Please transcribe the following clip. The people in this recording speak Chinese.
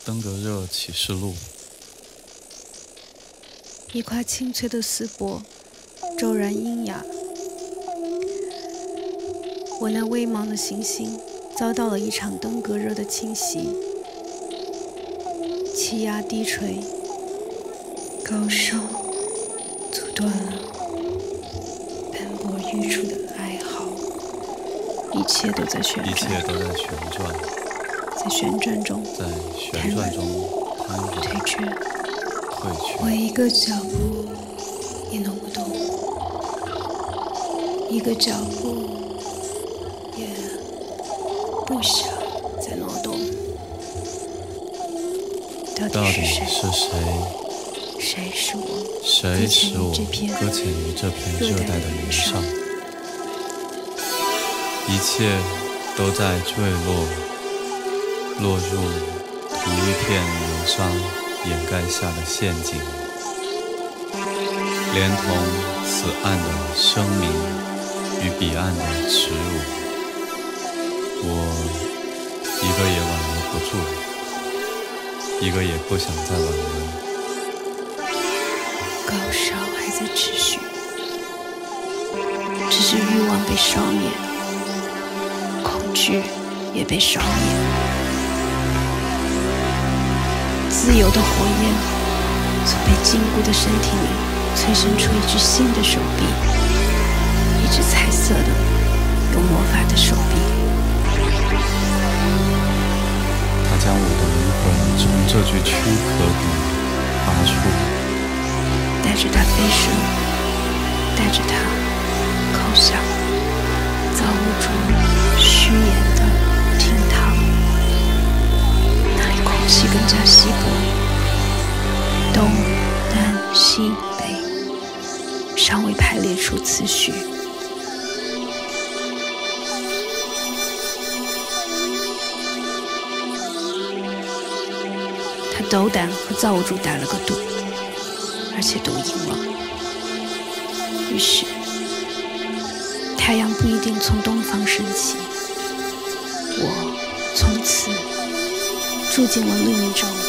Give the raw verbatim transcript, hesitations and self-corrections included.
登革热启示录。 一块清脆的丝帛，骤然阴哑。我那微茫的行星遭到了一场登革热的侵袭，气压低垂，高烧阻断了斑驳欲出的哀嚎，一切都在旋转， 一切都在旋转， 在旋转中， 在旋转中瘫软、 退却， 退却。 我一个脚步也挪不动，一个脚步也不想再挪动。到到底底是谁？ 是谁？ 谁是我？ 谁使我搁浅于这片搁浅于这片热带的云上？一切都在坠落，落入一片流沙掩盖下的陷阱，连同此岸的声明与彼岸的耻辱，我一个也挽留不住，一个也不想再挽留。 高烧还在持续，只是欲望被烧灭，恐惧也被烧灭。自由的火焰从被禁锢的身体里催生出一只新的手臂，一只彩色的、有魔法的手臂。 它将我的灵魂从这具躯壳里拔出， 带着它飞升，带着它叩响造物主虚言的厅堂，那里空气更加稀薄，东南西北尚未排列出次序。他斗胆和造物主打了个赌，而且都赢了。于是太阳不一定从东方升起，我从此住进了另一种